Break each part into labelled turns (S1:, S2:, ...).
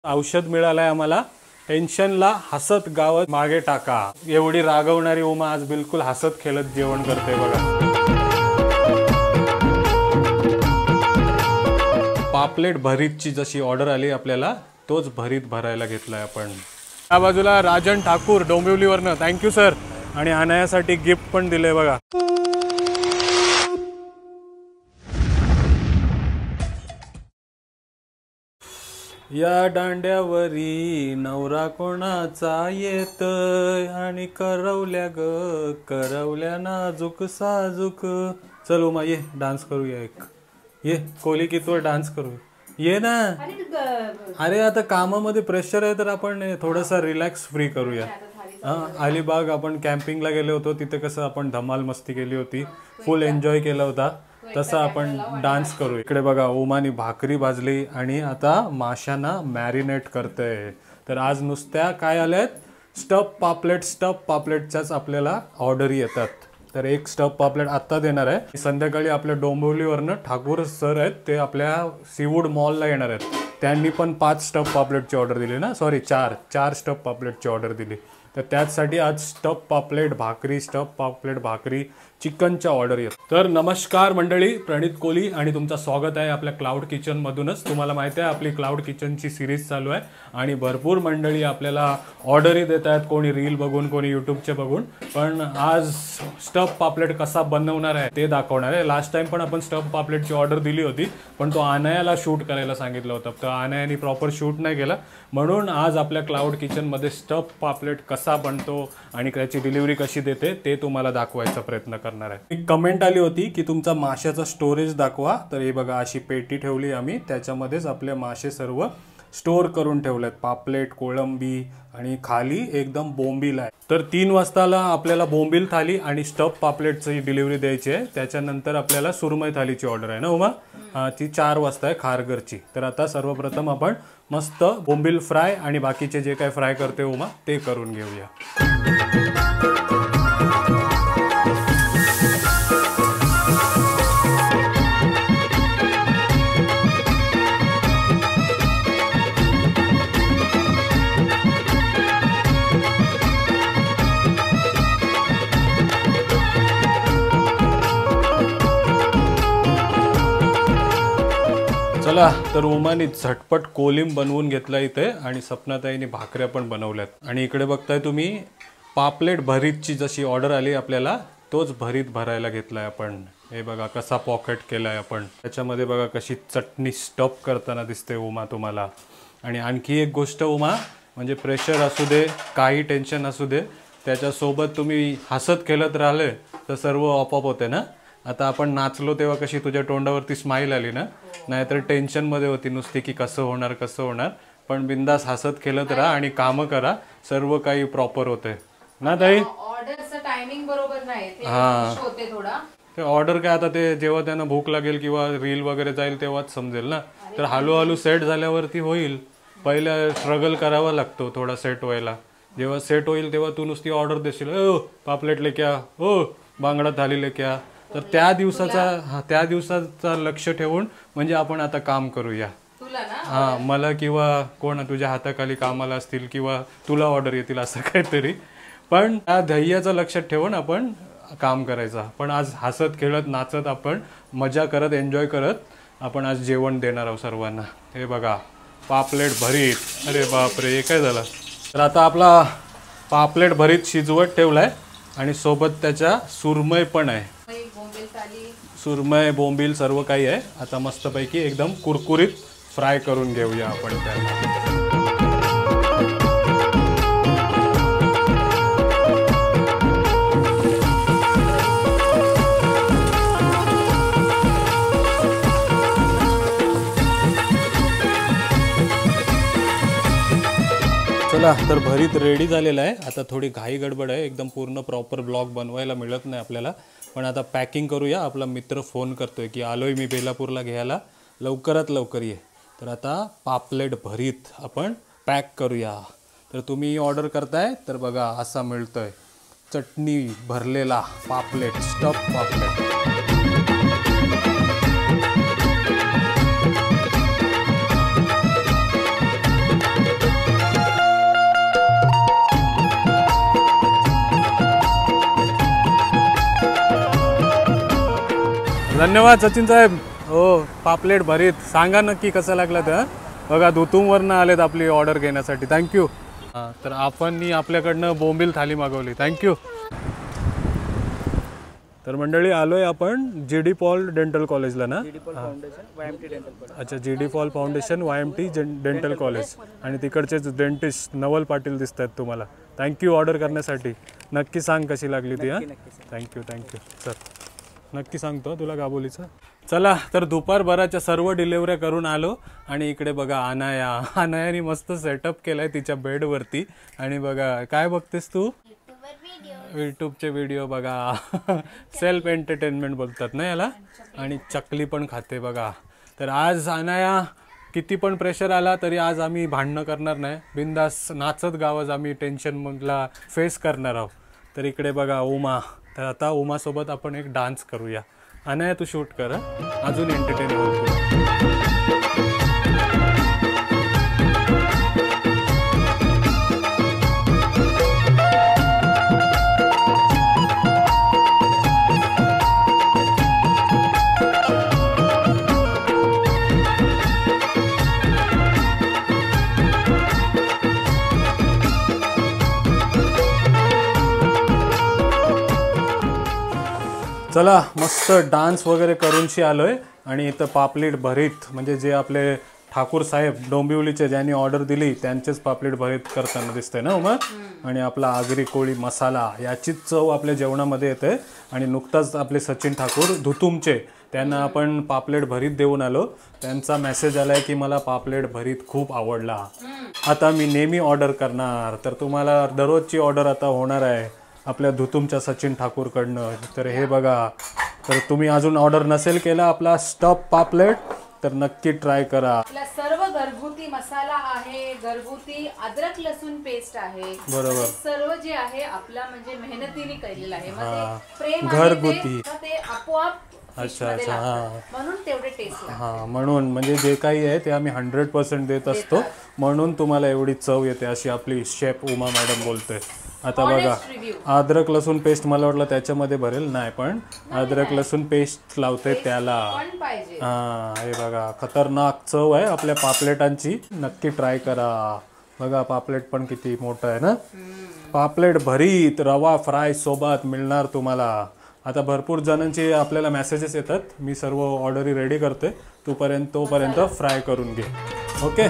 S1: औषध मिळालंय आम्हाला, टेन्शनला हसत गावत मागे टाका। एवढी रागवणारी उमा आज बिलकुल हसत खेळत जेवण करते बघा। पापलेट भरीतची जशी ऑर्डर आली आपल्याला तोच भरीत भरायला घेतलाय आपण। या बाजूला राजन ठाकूर डोंबिवलीवरनं, थँक्यू सर। आणि अनायासाठी गिफ्ट पण दिले बघा। या दांड्यावरी नवरा कोणाचा येतय आणि करवल्या ग करवल्या नाजूक साजूक। चल उमा ये डान्स करूया एक, ये कोली गीतवर डान्स करू ये ना। अरे आता कामामध्ये प्रेशर आहे तर आपण थोडासा रिलॅक्स फ्री करूया। अलिबाग आपण कॅम्पिंगला गेलो होतो, तिथे कसं आपण धमाल मस्ती केली होती, फुल एन्जॉय केला होता, तसं आपण डान्स करू। इकडे बघा उमानी भाकरी भाजली आणि आता माशांना मॅरिनेट करते। तर आज नुसत्या काय आल्यात, स्टफ पापलेट। स्टफ पापलेटच्याच आपल्याला ऑर्डरी येतात। तर एक स्टफ पापलेट आत्ता देणार आहे। संध्याकाळी आपल्या डोंबिवलीवरनं ठाकूर सर आहेत, ते आपल्या सीवूड मॉलला येणार आहेत। त्यांनी पण 5 स्टफ पापलेटची ऑर्डर दिली ना, सॉरी 4 स्टफ पापलेटची ऑर्डर दिली। तर त्याचसाठी आज स्टफ पापलेट भाकरी, स्टफ पापलेट भाकरी, चिकनच्या ऑर्डर येत। तर नमस्कार मंडळी, प्रणित कोली आणि तुमचं स्वागत आहे आपल्या क्लाउड किचनमधूनच। तुम्हाला माहिती आहे आपली क्लाउड किचनची सिरीज चालू आहे आणि भरपूर मंडळी आपल्याला ऑर्डरही देत आहेत, कोणी रील बघून, कोणी यूट्यूबचे बघून। पण आज स्टफ पापलेट कसा बनवणार आहे ते दाखवणार आहे। लास्ट टाइम पण आपण स्टफ पापलेटची ऑर्डर दिली होती, पण तो अनायाला शूट करायला सांगितलं होतं, तर अनायाने प्रॉपर शूट नाही केला। म्हणून आज आपल्या क्लाउड किचनमध्ये स्टफ पापलेट कसा बनतो आणि त्याची डिलिव्हरी कशी देते ते तुम्हाला दाखवायचा प्रयत्न करणार आहे। एक कमेंट आली होती की तुमचा माशाचा स्टोरेज दाखवा, तर हे बघा अशी पेटी ठेवली आम्ही, त्याच्यामध्येच आपले मासे सर्व स्टोर करून ठेवलेत, पापलेट, कोळंबी आणि खाली एकदम बोंबील आहे। तर 3 वाजताला आपल्याला बोंबील थाली आणि स्टफ पापलेटची डिलिव्हरी द्यायची आहे। त्याच्यानंतर आपल्याला सुरमई थालीची ऑर्डर आहे ना उमा, ती 4 वाजता आहे खारघरची। तर आता सर्वप्रथम आपण मस्त बोंबील फ्राय आणि बाकीचे जे काय फ्राय करते उमा ते करून घेऊया। चला, तर उमानी झटपट कोलिम बनवून घेतला इथे आणि सपनाताईने भाकऱ्या पण बनवल्यात। आणि इकडे बघताय तुम्ही पापलेट भरीतची जशी ऑर्डर आली आपल्याला तोच भरीत भरायला घेतलाय आपण। हे बघा कसा पॉकेट केलाय आपण, त्याच्यामध्ये बघा कशी चटणी स्टफ करताना दिसते उमा तुम्हाला। आणि आणखी एक गोष्ट उमा, म्हणजे प्रेशर असू दे, काही टेन्शन असू दे, त्याच्यासोबत तुम्ही हसत खेळत राहिले तर सर्व ऑपअप होते ना। आता आपण नाचलो तेव्हा कशी तुझ्या तोंडावरती स्माइल आली ना, नाहीतर टेन्शन मध्ये होती नुसती की कसं होणार। पण बिंदास हसत खेळत राहा आणि काम करा, सर्व काही प्रॉपर होते ना ताई।
S2: ऑर्डरचं टायमिंग बरोबर नाही, ते इश्यू होते थोडा।
S1: ते ऑर्डर काय आता ते जेव्हा त्यांना भूक लागेल किंवा रील वगैरे जाईल तेव्हाच समजेल ना। तर हळूहळू सेट झाल्यावरती होईल, पहिला स्ट्रगल करावा लागतो थोडा सेट व्हायला। जेव्हा सेट होईल तेव्हा तू नुसती ऑर्डर देशील, ओ पापलेट लेके आ, ओ बांगडा थाली लेके आ, तर त्या दिवसाचा लक्ष ठेवून म्हणजे आपण आता काम करूया। मला किंवा कोण तुझ्या हाताखाली कामाला असतील किंवा तुला ऑर्डर येतील असं काहीतरी, पण त्या ध्येयाचं लक्षात ठेवून आपण काम करायचं। पण आज हसत खेळत नाचत आपण मजा करत एन्जॉय करत आपण आज जेवण देणार आहोत सर्वांना। हे बघा पापलेट भरीत, अरे बापरे हे काय झालं। तर आता आपला पापलेट भरीत शिजवत ठेवलाय आणि सोबत त्याच्या सुरमई पण आहे, सुरमई बोंबील सर्व काही आहे। आता मस्तपैकी एकदम कुरकुरीत फ्राय करून घेऊया आपण त्याला। चला, तर भरीत रेडी झालेला आहे। आता थोडी घाई गडबड आहे, एकदम पूर्ण प्रॉपर ब्लॉग बनवायला मिळत नाही आपल्याला, पण आता पॅकिंग करूया। आपला मित्र फोन करतोय की आलोय मी बेलापूरला घ्यायला, लवकरात लवकर ये। तर आता पापलेट भरीत आपण पॅक करूया। तर तुम्ही ऑर्डर करताय तर बघा असा मिळतोय चटणी भरलेला पापलेट, स्टफ पापलेट। धन्यवाद सचिन साहेब. हो पापलेट भरीत सांगा नक्की कसं लागलं ते. बघा धुतूमवरनं आलेत आपली ऑर्डर घेण्यासाठी. थँक्यू. हां तर आपण आपल्याकडनं बोंबील थाली मागवली. थँक्यू. तर मंडळी आलोय आपण GD पॉल डेंटल कॉलेजला ना. अच्छा GD Paul foundation YMT dental college आणि तिकडचेच डेंटिस्ट नवल पाटील दिसत आहेत तुम्हाला. थँक्यू ऑर्डर करण्यासाठी. नक्की सांग कशी लागली ती. हां थँक्यू सर. नक्की सांगतो तुला गाबोलीचं. चला तर दुपारभराच्या सर्व डिलेवऱ्या करून आलो आणि इकडे बघा अनायाने मस्त सेटअप केलाय तिच्या बेडवरती. आणि बघा काय बघतेस तू. यूट्यूबचे व्हिडिओ बघा. सेल्फ एंटरटेनमेंट बोलतात ना याला. आणि चकली पण खाते बघा. तर आज अनाया किती पण प्रेशर आला तरी आज आम्ही भांडणं करणार नाही. बिंदास नाचत गावात आम्ही टेन्शन मगला फेस करणार आहोत. तर इकडे बघा उमा. तर आता उमासोबत आपण एक डान्स करूया. अनाया तू शूट कर अजून एंटरटेन होतो. चला मस्त डान्स वगैरे करूनशी आलोय. आणि इथं पापलेट भरीत म्हणजे जे आपले ठाकूर साहेब डोंबिवलीचे ज्यांनी ऑर्डर दिली त्यांचेच पापलेट भरीत करताना दिसतंय ना उमा. आणि आपला आगरी कोळी मसाला याचीच चव आपल्या जेवणामध्ये येते. आणि नुकताच आपले सचिन ठाकूर धुतुमचे त्यांना आपण पापलेट भरीत देऊन आलो. त्यांचा मेसेज आलाय की मला पापलेट भरीत खूप आवडला. आता मी नेहमी ऑर्डर करणार. तर तुम्हाला दररोजची ऑर्डर आता होणार आहे आपल्या धुतुमच्या सचिन ठाकूरकडनं. तर हे बघा. तर तुम्ही अजून ऑर्डर नसेल केला आपला स्टफ पापलेट तर नक्की ट्राय करा.
S2: आपला सर्व घरगुती मसाला आहे, घरगुती अद्रक लसूण पेस्ट आहे.
S1: बरोबर.
S2: सर्व जे आहे आपला म्हणजे मेहनतीने केलेलं आहे. मग ते प्रेम
S1: घरगुती
S2: ते आपोआप.
S1: अच्छा हां
S2: म्हणून तेवढे टेस्ट.
S1: हां म्हणून म्हणजे जे काही आहे ते आम्ही 100% देत असतो. म्हणून तुम्हाला एवढी चव येते अशी आपली शेफ उमा मॅडम बोलते. आता बघा अद्रक लसूण पेस्ट मला वाटलं त्याच्यामध्ये भरेल नाही पण अद्रक लसूण पेस्ट लावते त्याला. हां हे बघा खतरनाक चव आहे आपल्या पापलेटांची. नक्की ट्राय करा. बघा पापलेट पण किती मोठं आहे ना. पापलेट भरीत रवा फ्राय सोबत मिळणार तुम्हाला. आता भरपूर जणांचे आपल्याला मेसेजेस येतात. मी सर्व ऑर्डरी रेडी करते. तोपर्यंत फ्राय करून घे. ओके.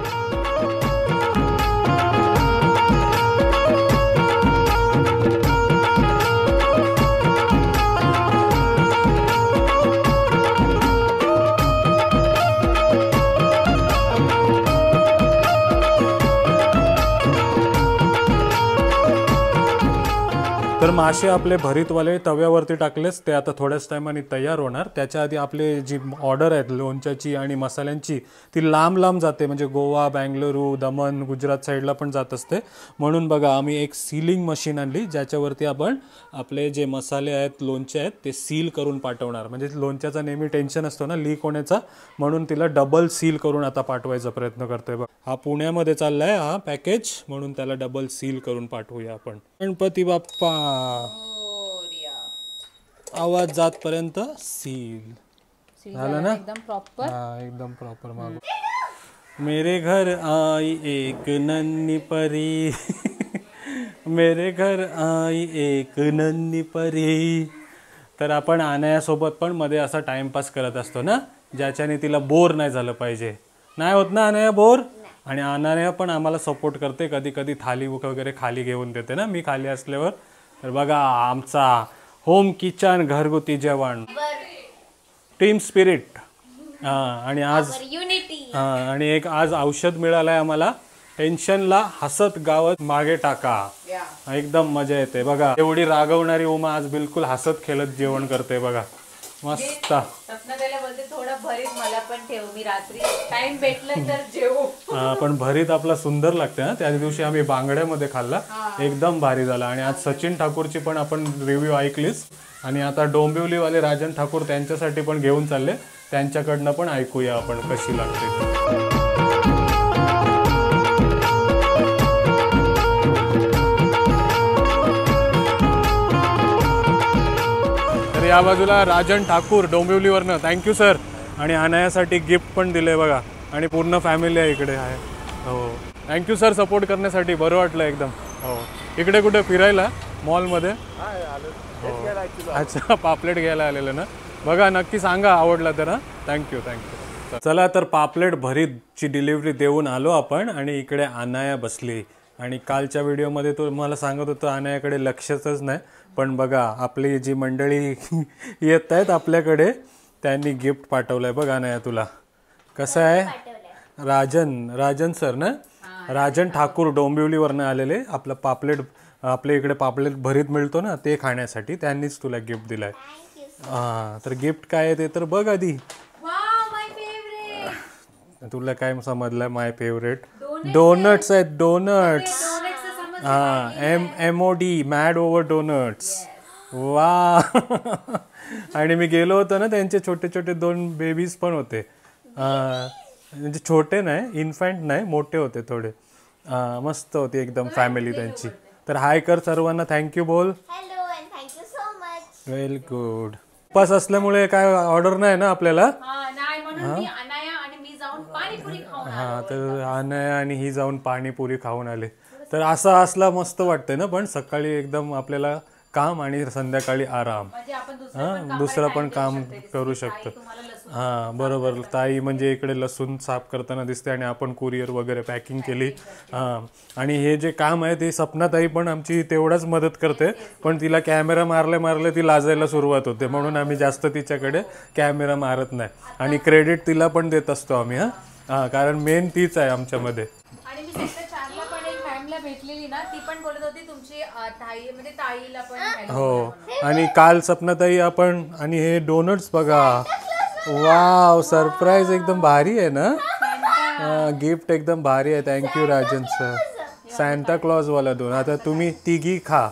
S1: तर मासे आपले भरीतवाले तव्यावरती टाकलेच ते आता थोड्याच टायमाने तयार होणार. त्याच्या आधी आपले जी ऑर्डर आहेत लोणच्याची आणि मसाल्यांची ती लांब जाते. म्हणजे गोवा बेंगलुरू दमण गुजरात साईडला पण जात असते. म्हणून बघा आम्ही एक सीलिंग मशीन आणली ज्याच्यावरती आपण आपले जे मसाले आहेत लोणचे आहेत ते सील करून पाठवणार. म्हणजे लोणच्याचा नेहमी टेन्शन असतो ना लीक होण्याचा. म्हणून तिला डबल सील करून आता पाठवायचा प्रयत्न करतोय. बघ हा पुण्यामध्ये चाललाय हा पॅकेज. म्हणून त्याला डबल सील करून पाठवूया आपण. गणपती बाप्पा आवाज जातपर्यंत सील झालं ना.
S2: एकदम प्रॉपर.
S1: हा एकदम प्रॉपर. मागो. मेरे घर आई एक नन्ही परी. मेरे घर आई एक नन्ही परी. तर आपण अनायासोबत पण मध्ये असा टाइमपास करत असतो ना ज्याच्याने तिला बोर नाही झालं पाहिजे. नाही होत ना अनाया बोर. आणि अनाया पण आम्हाला सपोर्ट करते. कधी कधी थाली वगैरे खाली घेऊन देते ना मी खाली असल्यावर. तर बघा आमचा होम किचन घरगुती जेवण टीम स्पिरिट. आणि आज आणि एक आज औषध मिळालं आहे आम्हाला. टेन्शनला हसत गावात मागे टाका. एकदम मजा येते. बघा एवढी रागवणारी उमा आज बिलकुल हसत खेळत जेवण करते. बघा मस्त.
S2: थोडं भरीत मला पण ठेव. मी रात्री टाइम भेटलं तर जेवू.
S1: पण भरीत आपला सुंदर लागते ना. त्या दिवशी आम्ही बांगड्यामध्ये खाल्ला एकदम भारी झाला. आणि आज सचिन ठाकूरची पण आपण रिव्ह्यू ऐकलीच. आणि आता डोंबिवलीवाले राजन ठाकूर त्यांच्यासाठी पण घेऊन चालले. त्यांच्याकडनं पण ऐकूया आपण कशी लागते. या बाजूला राजन ठाकूर डोंबिवलीवरनं, थँक्यू सर. आणि अनायासाठी गिफ्ट पण दिले बघा, आणि पूर्ण फॅमिली आहे इकडे आहे. हो थँक्यू सर सपोर्ट करण्यासाठी, बरं वाटलं एकदम. हो इकडे कुठे फिरायला मॉलमध्ये? अच्छा पापलेट घ्यायला आलेलं ना. बघा नक्की सांगा आवडला तर. Thank you thank you. चला तर पापलेट भरीतची डिलिव्हरी देऊन आलो आपण, आणि इकडे अनाया बसली. आणि कालच्या व्हिडिओमध्ये तो मला सांगत होतं अनायाकडे लक्षच नाही, पण बघा आपली जी मंडळी येत आहेत आपल्याकडे त्यांनी गिफ्ट पाठवलंय. बघ अनाया तुला कसं आहे. राजन सर ना, राजन ठाकूर डोंबिवलीवरनं आलेले. आपलं पापलेट, आपल्या इकडे पापलेट भरीत मिळतो ना, ते खाण्यासाठी त्यांनीच तुला गिफ्ट दिलाय. हां तर गिफ्ट काय आहे ते तर बघ आधी. तुला काय समजलं? माय फेवरेट डोनट्स आहेत. डोनट्स. हां MOD मॅड ओव्हर डोनट्स. वा आणि मी गेलो होतो ना, त्यांचे छोटे छोटे 2 बेबीज पण होते. म्हणजे छोटे नाही, इन्फंट नाही, मोठे होते थोडे. मस्त होती एकदम फॅमिली त्यांची. तर हाय कर सर्वांना, थँक्यू बोल. Well good. उपास असल्यामुळे काय ऑर्डर नाही ना आपल्याला. हा तर अनाया आणि ही जाऊन पाणीपुरी खाऊन आले. तर असं असला मस्त वाटतंय ना, पण सकाळी एकदम आपल्याला काम आणि संध्याकाळी आराम. हां दुसरं पण काम करू शकतो. हां बरोबर. ताई म्हणजे इकडे लसूण साफ करताना दिसते, आणि आपण कुरिअर वगैरे पॅकिंग केली. हां आणि हे जे काम आहे ते सपनाताई पण आमची तेवढाच मदत करते, पण तिला कॅमेरा मारले ती लाजायला सुरुवात होते, म्हणून आम्ही जास्त तिच्याकडे कॅमेरा मारत नाही. आणि क्रेडिट तिला पण देत असतो आम्ही. हां कारण मेन तीच आहे आमच्यामध्ये.
S2: भेटलेली ना, ती पण बोलत होती तुमची ताई म्हणजे ताईला पण.
S1: हो आणि काल सपनाताई आपण, आणि हे डोनट्स बघा. वाव सरप्राईज एकदम भारी आहे ना. गिफ्ट एकदम भारी आहे. Thank you Rajan sir. Santa Claus वाला 2. आता तुम्ही तिघी खा.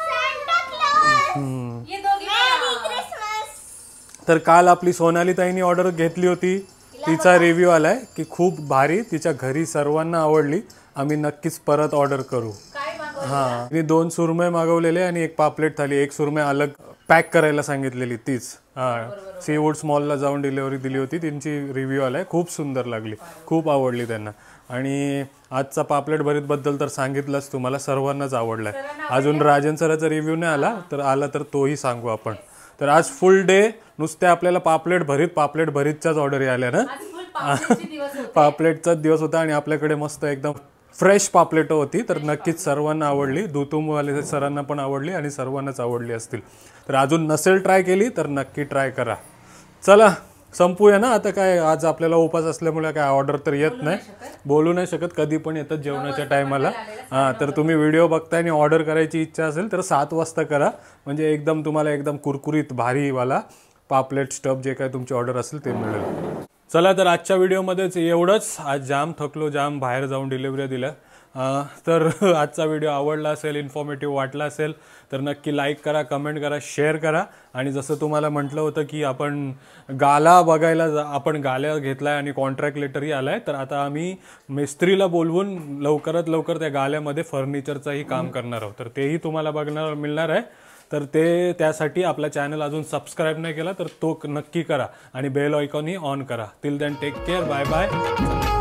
S1: तर काल आपली सोनाली ताईनी ऑर्डर घेतली होती, तिचा रिव्ह्यू आलाय की खूप भारी, तिच्या घरी सर्वांना आवडली. आम्ही नक्कीच परत ऑर्डर करू. हां मी 2 सुरमई मागवलेले आणि 1 पापलेट थाली. 1 सुरमई अलग पॅक करायला सांगितलेली तीच. हां सीवूड्स मॉलला जाऊन डिलिव्हरी दिली होती. त्यांची रिव्ह्यू आलाय, खूप सुंदर लागली, खूप आवडली त्यांना. आणि आजचा पापलेट भरीतबद्दल तर सांगितलंच तुम्हाला, सर्वांनाच आवडलाय. अजून राजन सराचा रिव्ह्यू नाही आला तर तोही सांगू आपण. तर आज फुल डे नुसते आपल्याला पापलेट भरीतच्याच ऑर्डर आल्या ना. पापलेटचाच दिवस होता, आणि आपल्याकडे मस्त एकदम फ्रेश पापलेट होती. तर नक्कीच सर्वांना आवडली. दुतुमवाले सरांना पण आवडली, आणि सर्वांनाच आवडली असतील. तर अजून नसेल ट्राय केली तर नक्की ट्राय करा. चला संपूया ना आता. काय आज आपल्याला उपास असल्यामुळे काय ऑर्डर तर येत नाही, बोलू नाही शकत, कधी पण येतात जेवणाच्या टायमाला. हां तर तुम्ही व्हिडिओ बघताय आणि ऑर्डर करायची इच्छा असेल तर 7 वाजता करा, म्हणजे एकदम तुम्हाला एकदम कुरकुरीत भारीवाला पापलेट स्टफ जे काय तुमची ऑर्डर असेल ते मिळेल. चला तर आजच्या व्हिडिओमध्येच एवढंच. आज जाम थकलो, जाम बाहेर जाऊन डिलिव्हरी दिल्या. तर आजचा व्हिडिओ आवडला असेल, इन्फॉर्मेटिव्ह वाटला असेल तर नक्की लाईक करा, कमेंट करा, शेअर करा. आणि जसं तुम्हाला म्हटलं होतं की आपण गाला बघायला आपण गाल्या घेतला आहे आणि कॉन्ट्रॅक्ट लेटरही आला आहे. तर आता आम्ही मिस्त्रीला बोलवून लवकरात लवकर त्या गाल्यामध्ये फर्निचरचंही काम करणार आहोत. तर तेही तुम्हाला बघणार मिळणार आहे. तर त्यासाठी आपला चॅनल अजून सबस्क्राईब नाही केला तर तो नक्की करा, आणि बेल आयकॉनही ऑन करा. Till then take care, bye bye.